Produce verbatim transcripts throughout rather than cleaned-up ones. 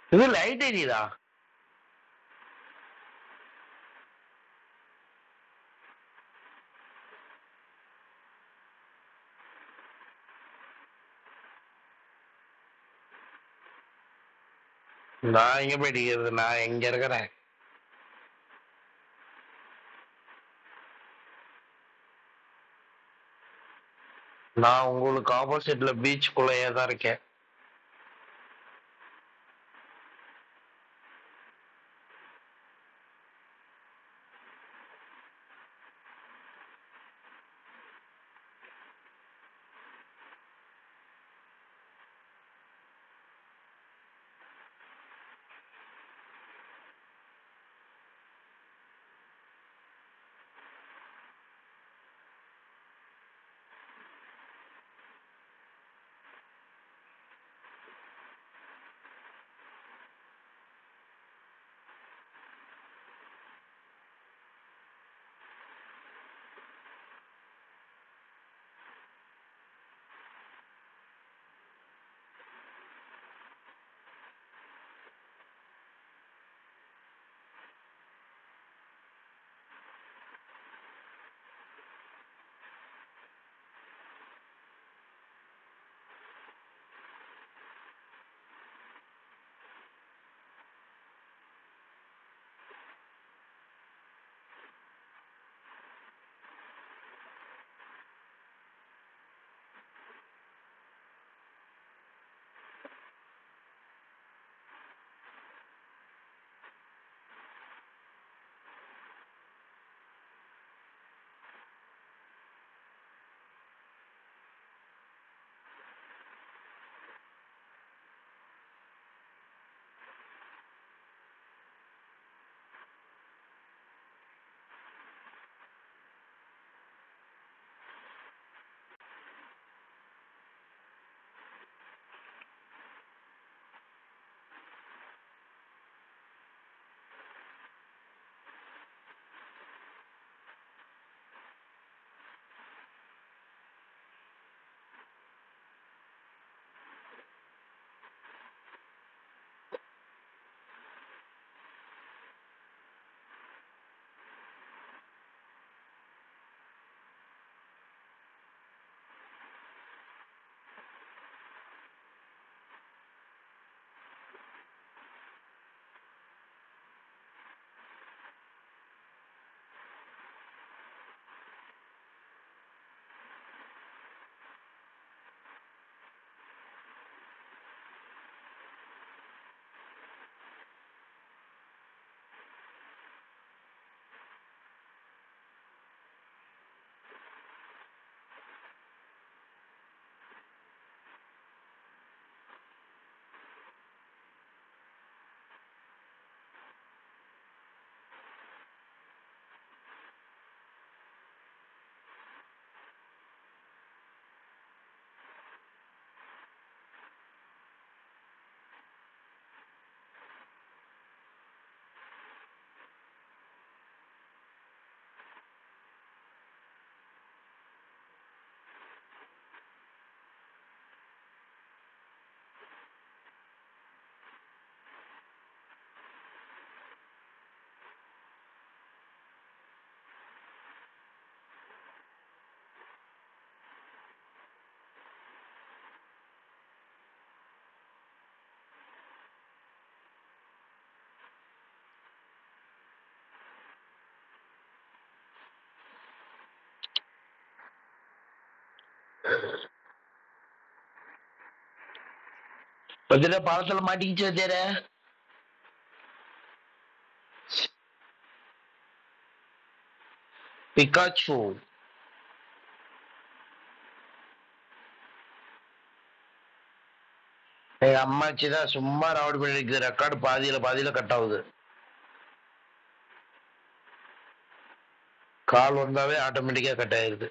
இது லைட் எரியுதா? நான் எங்க போய் அடிக்கிறது? நான் எங்க இருக்கிறேன்? நான் உங்களுக்கு ஆப்போசிட்ல பீச்சுக்குள்ளேயே தான் இருக்கேன். பத்திர பாலத்துல மாட்டிக்கிச்சு வச்சேர. பிகாச்சு எங்க அம்மாச்சிதான் சும்மா ராவடி பண்ணிருக்கு. ரெக்கார்டு பாதியில பாதியில கட் ஆகுது. கால் வந்தாவே ஆட்டோமேட்டிக்கா கட் ஆயிருது.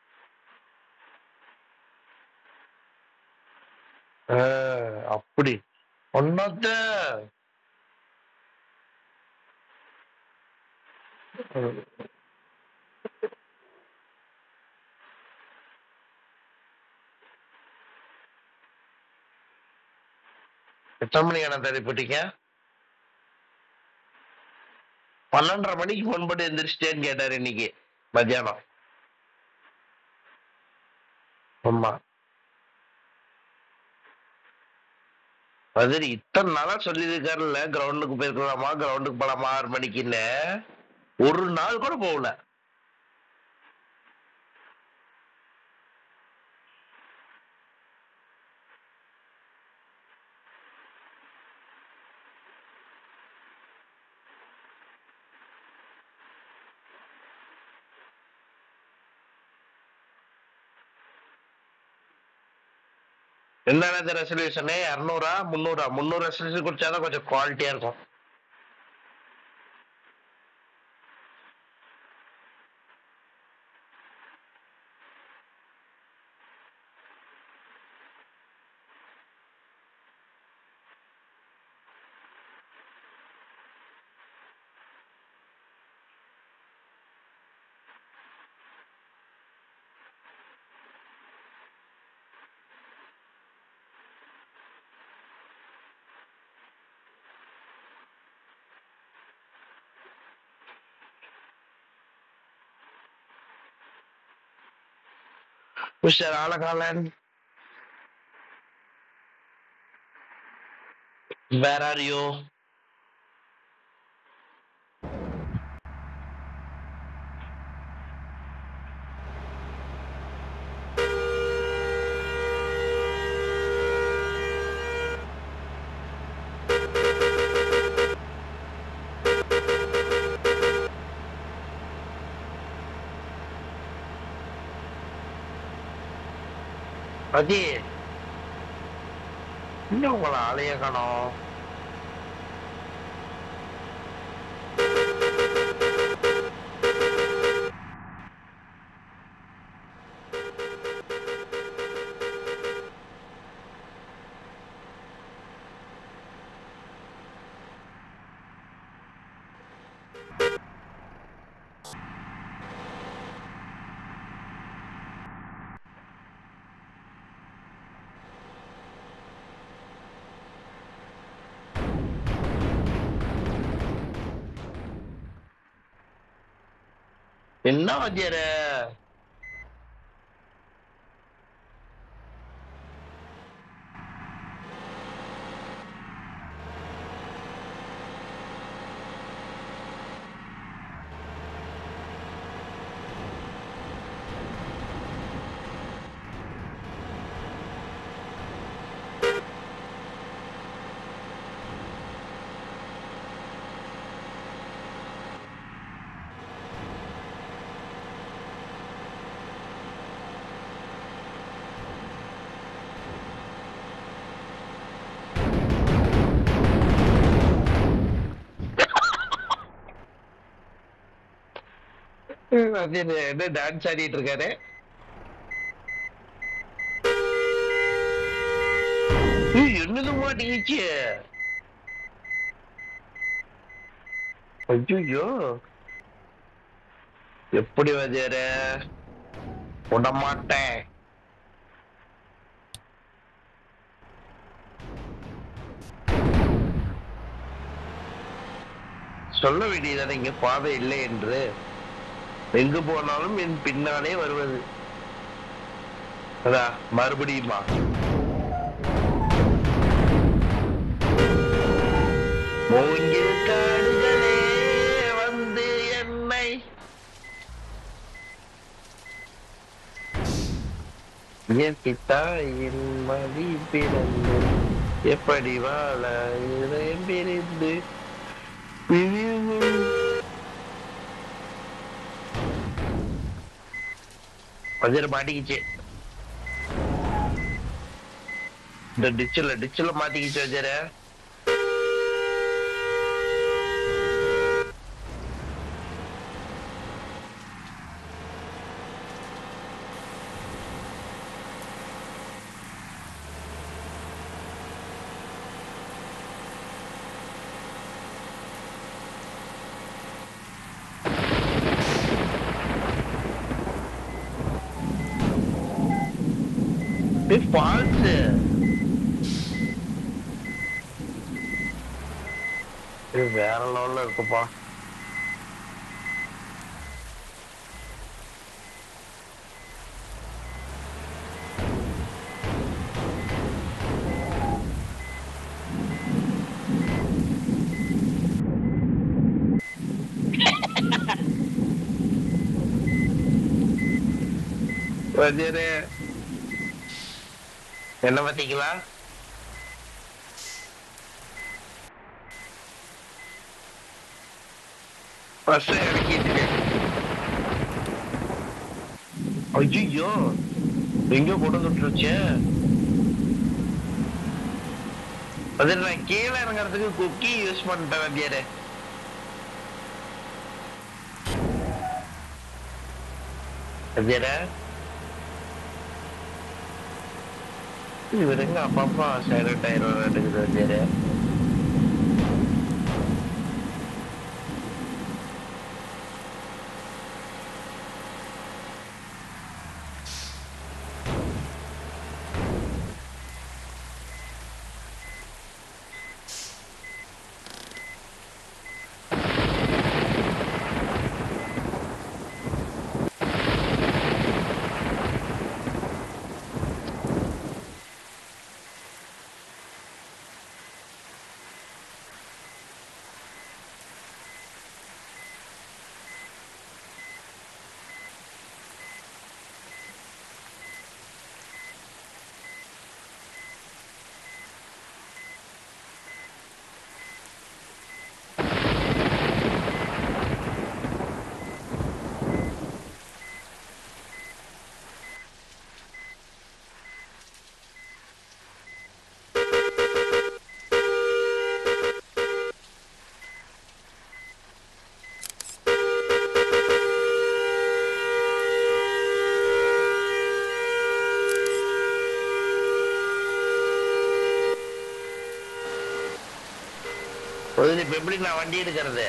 அப்படி ஒன்னத்த எத்தனை மணிக்கு அண்ணா தள்ளி போட்டீங்க? பன்னெண்டரை மணிக்கு போன் பண்ணி எந்திரிச்சிட்டேன்னு கேட்டாரு இன்னைக்கு மத்தியானம். ஆமா. அது இத்தனை நாளா சொல்லியிருக்காருல்ல, கிரவுண்டுக்கு போயிருக்கலாமா, கிரவுண்டுக்கு போலாமா ஆறு மணிக்குன்னு. ஒரு நாள் கூட போகல. என்ன ரெசல்யூஷனு இரநூறா முந்நூறா? முந்நூறு ரெசல்யூஷன் குடிச்சாதான் கொஞ்சம் குவாலிட்டியா இருக்கும். Mister Alakalan, where are you? அதி இன்னும் உங்களை ஆளைய காணோம். என்ன வத்தியார? என்ன டான்ஸ் ஆடிட்டு இருக்காரு? என்னது மாட்டீங்க? ஐயோ, எப்படி வஜார? விடமாட்டேன். சொல்ல வேண்டியதானே இங்க பாதை இல்லை என்று. எங்கு போனாலும் என் பின்னாலே வருவது. அதா மறுபடியுமா? மூங்கில் காடுகளே வந்து என்னை இயற்கை தாயின் மடி பிறந்து எப்படி வாழ இதயம் பிரிந்து பிரிந்து. கொஞ்சம் மாட்டிக்கிச்சு. இந்த டிச்சில் டிச்சில் மாட்டிக்கிச்சு வஜர. ஃபால்ஸ் இது வேற லெவல்ல இருக்குப்பா. வஜிரு என்ன பாத்தீங்களா? பஸ் இறக்கிட்டு ஐயோ எங்கயோ கொண்டு வந்துருச்சு. அது நான் கீழே இறங்குறதுக்கு குக்கி யூஸ் பண்ணிட்டேன் வஜிரு. வஜிரு இவருங்க அப்பப்பா சைலண்ட் ஆயிரம் எடுக்குது வஜிரு. இப்ப எப்படி நான் வண்டி எடுக்கிறது?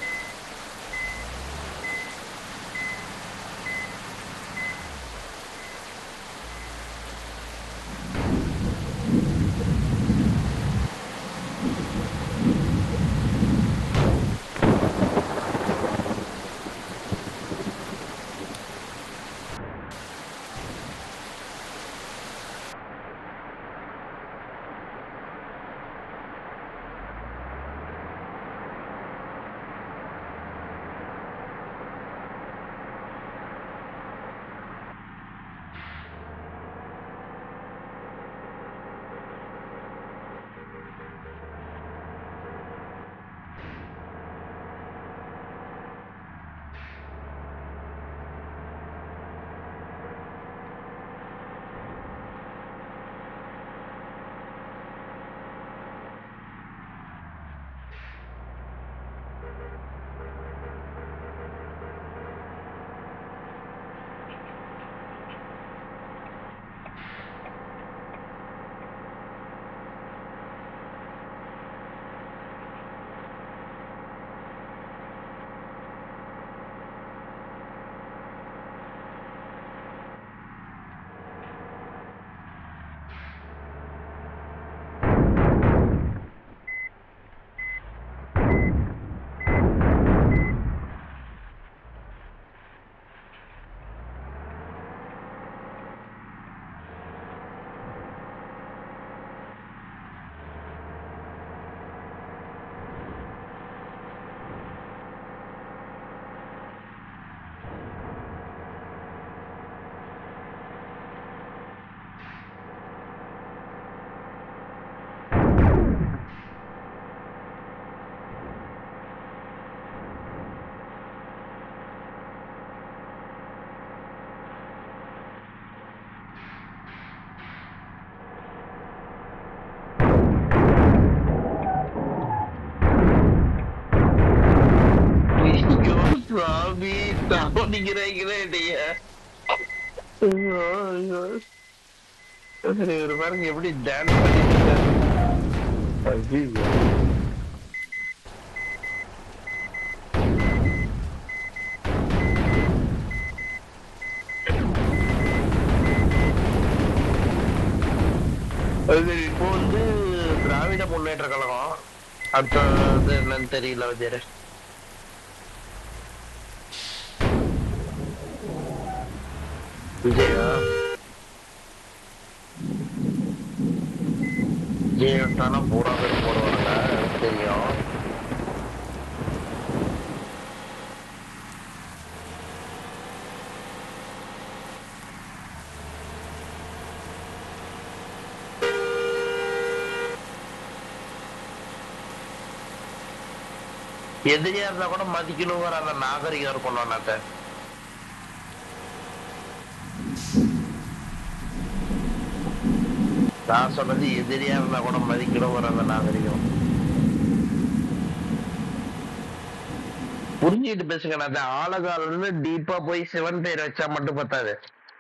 சுவாமி தாவணிக்கிறாங்களே என்னைய. ஐயோ, ஐயோ. சரி, இவரு பாருங்க எப்படி டான்ஸ் பண்ணிட்டு இருக்காரு. ஐயோ. அது சரி, இப்போ வந்து திராவிட முன்னேற்ற கழகம் அடுத்தது என்னன்னு தெரியல வஜ்ஜரு. விஜயா விஜய் விட்டானா பூரா பேர் போடுவாங்க, எனக்கு தெரியும். எதிரியா இருந்தா கூட மதிக்கணுங்கிற அந்த நாகரிகம் இருக்கும் நாட்ட. நான் சொன்னது எதிரியா இருந்தா கூட மதிக்கணுங்கிற அந்த நாகரிகம். புரிஞ்சுக்கிட்டு பேசுங்க. நான் ஆழகால டீப்பா போய் சிவன் பேர் வச்சா மட்டும் பத்தாது,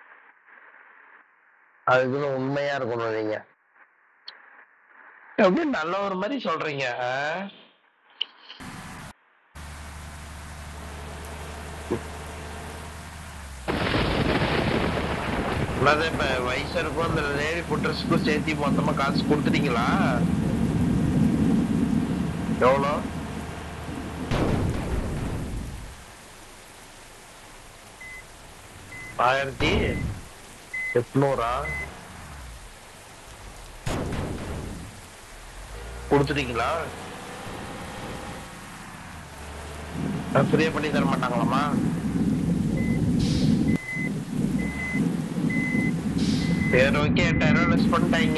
அதுக்குன்னு உண்மையா இருக்கணும். நீங்க எப்படி நல்ல ஒரு மாதிரி சொல்றீங்க. இப்ப வயசருக்கும் அந்த லேடி புட்ரஸ்க்கும் சேர்த்தி மொத்தமா காசு கொடுத்துட்டீங்களா? எவ்வளோ? ஆயிரத்தி எட்நூறா கொடுத்துட்டீங்களா? ஃப்ரீயா பண்ணி தர மாட்டாங்களாமா? சரி ஓகே, எட்டாயிரம் லெஸ் பண்ணிட்டாங்க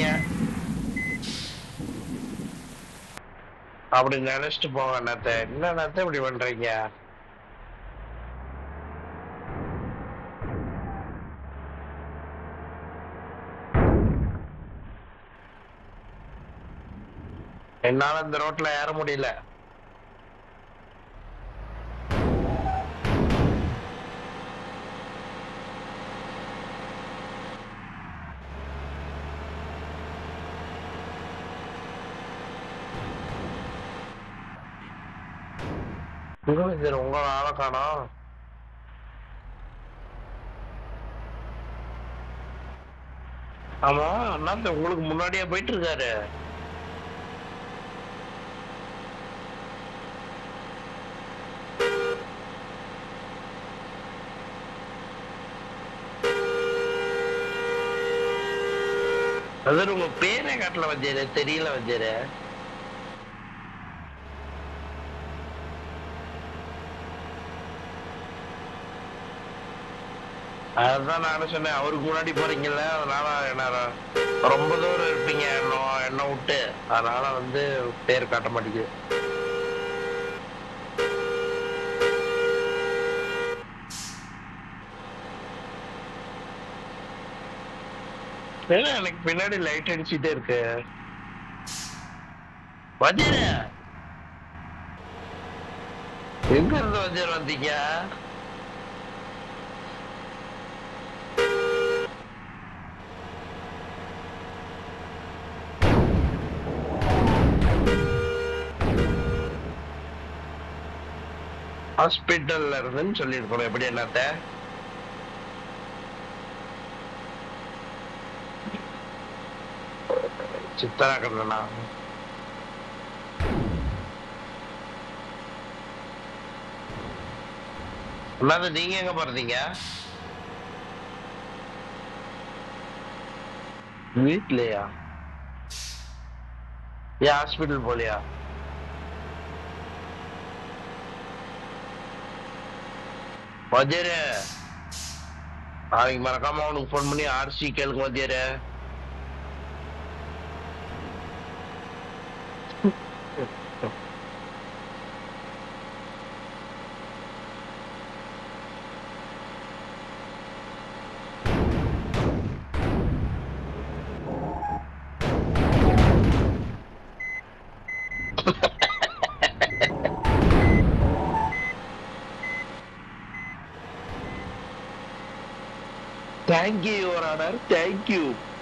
அப்படி நினைச்சிட்டு போங்க. என்னத்த என்ன நேரத்தை இப்படி பண்றீங்க? என்னால இந்த ரோட்ல ஏற முடியல. உங்க ஆளை காணோம். ஆமா அண்ணாத்த உங்களுக்கு முன்னாடியே போயிட்டு இருக்காரு. அதாவது உங்க பேரே காட்டல வச்சாரு, தெரியல வச்சாரு. அதுதான் நானும் சொன்னேன், அவருக்கு முன்னாடி போறீங்கல்ல, அதனால என்ன ரொம்ப தூரம் இருப்பீங்க என்ன என்ன விட்டு, அதனால வந்து பேர் காட்ட மாட்டேங்குது. எனக்கு பின்னாடி லைட் அடிச்சுட்டே இருக்கு. வஜீர் எங்க இருந்து வஜீர் வந்தீங்க? ஹாஸ்பிட்டல்ல இருந்துன்னு சொல்லிருக்கணும். எப்படி என்னத்த சித்தரா கண்ணனா? என்னது நீங்க எங்க போறீங்க? வீட்லயா? ஏன் ஹாஸ்பிட்டல் போலியா? வஜீர் நாளைக்கு மறக்காம அவனுக்கு போன் பண்ணி ஆர்சி கேளுங்க Vazir. Thank you, Your Honor. Thank you.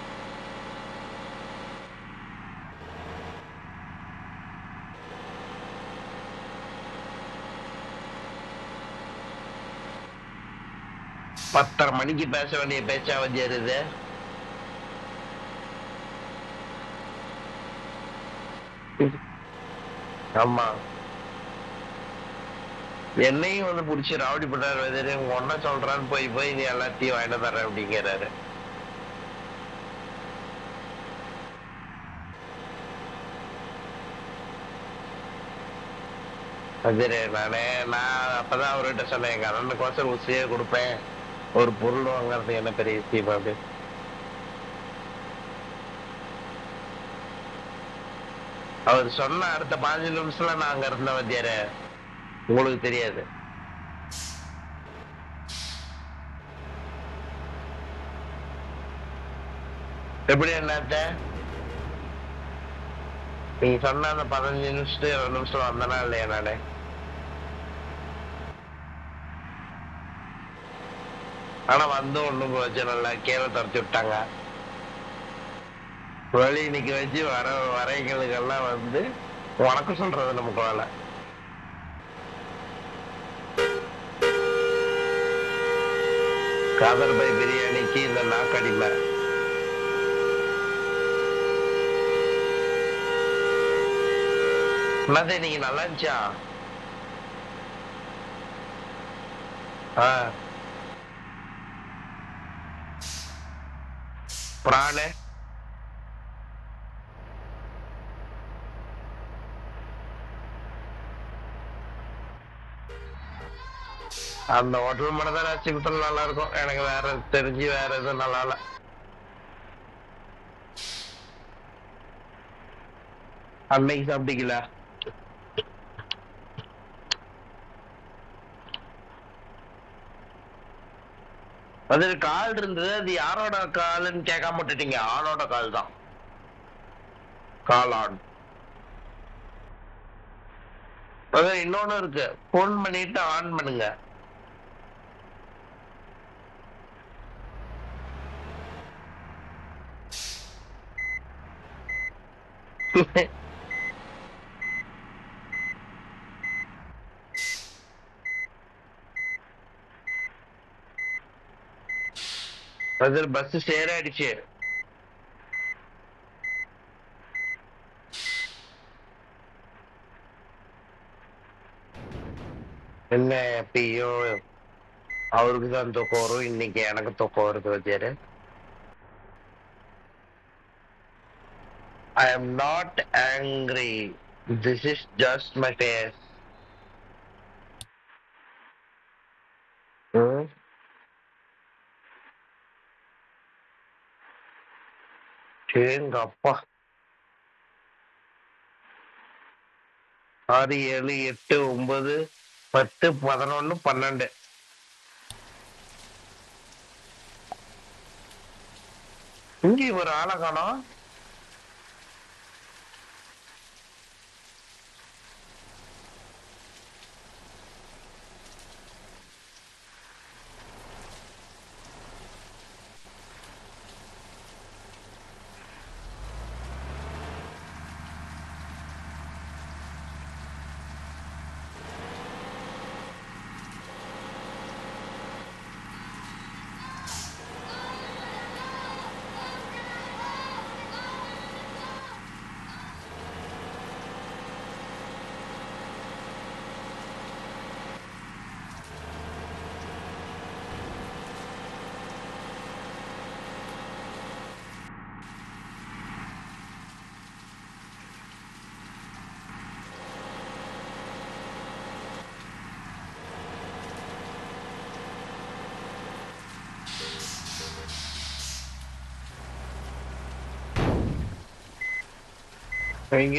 பத்தரை மணிக்கு பேச வேண்டிய பேச்சா வச்சிருது. ஆமா. என்னையும் வந்து புடிச்சு ராவடி பண்றாரு வதீரு. உங்க ஒன்ன சொல்றான்னு போய் போய் நீ எல்லாத்தையும் வாங்கிட்டு தர்றேன் அப்படிங்கிறாரு. வதீரு நானே நான் அப்பதான் அவர்கிட்ட சொன்னேன், எங்க அண்ணனுக்கோசரம் உசிரியே கொடுப்பேன். ஒரு பொருள் வாங்குறது என்ன பெரிய விஷயம் அப்படி. அவர் சொன்ன அடுத்த பதினஞ்சு நிமிஷம்ல நான் அங்க இருந்த வத்தியாரு. உங்களுக்கு தெரியாது. எப்படி என்னத்த நீங்க சொன்ன அந்த பதினஞ்சு நிமிஷத்துக்கு இருபது நிமிஷம் வந்தனா இல்லையா நானு. ஆனா வந்து ஒண்ணும் பிரச்சனை இல்ல, கீழே துரத்தி விட்டாங்க. வழி இன்னைக்கு வச்சு வர வரைகளுக்கெல்லாம் வந்து வணக்கம் சொல்றது நமக்கு வேலை. காதர் பை பிரியாணிக்கு இந்த நாக்கடிமை. என்னது இன்னைக்கு நல்லா இருந்துச்சா? ஆஹ் பிராணு அந்த ஹோட்டல் மட்டும் தான் சிம்பிள் நல்லா இருக்கும். எனக்கு வேற தெரிஞ்சு வேற எதுவும் நல்லா இல்ல. அன்னைக்கு சாப்பிட்டீங்களா? அது கால் இருந்தது, அது யாரோட கால்னு கேட்காம விட்டுட்டீங்க. ஆளோட கால் தான். Call on. அது இன்னொன்னு இருக்கு, போன் பண்ணிட்டு ஆன் பண்ணுங்க. அது பஸ் சேர ஆயிடுச்சு. என்ன எப்பயும் அவருக்கு தான் தூக்கம் வரும், இன்னைக்கு எனக்கு தூக்கம் வருது வச்சாரு. I am not angry. This is just my face. Hmm? எங்க அப்பா. ஆறு ஏழு எட்டு ஒன்பது பத்து பதினொன்னு பன்னெண்டு. இங்க ஒரு ஆளை காணோம். எங்க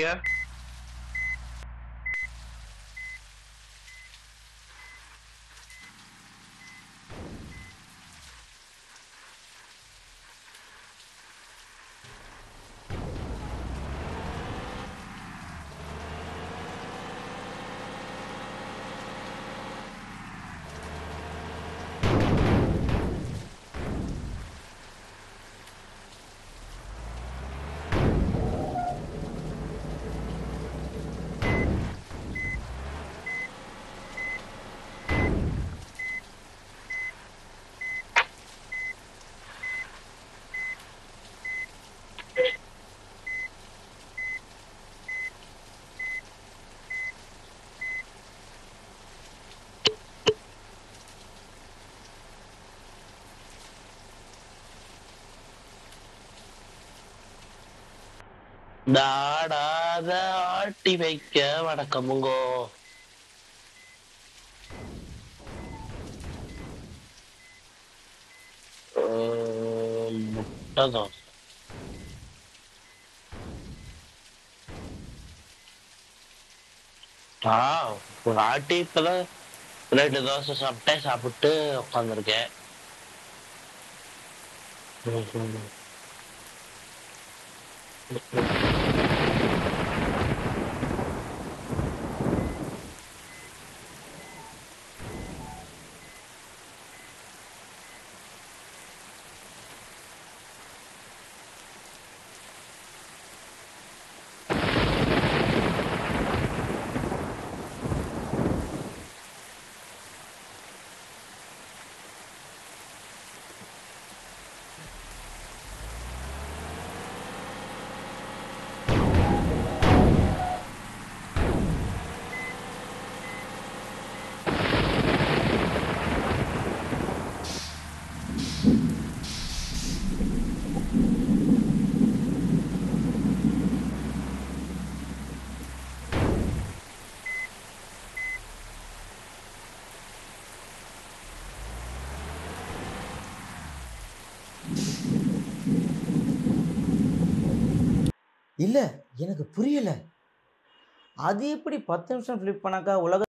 தாடாத ஆட்டி வைக்க வணக்கமுங்கோ. ஆஹ், முட்டை தோசை. ஆ ஒரு ஆட்டி இப்பதான் ரெண்டு தோசை சாப்பிட்டேன், சாப்பிட்டு உட்காந்துருக்கேன். இல்லை, எனக்கு புரியலை. அது எப்படி பத்து நிமிஷம் ஃப்ளிப் பண்ணாக்கா உலக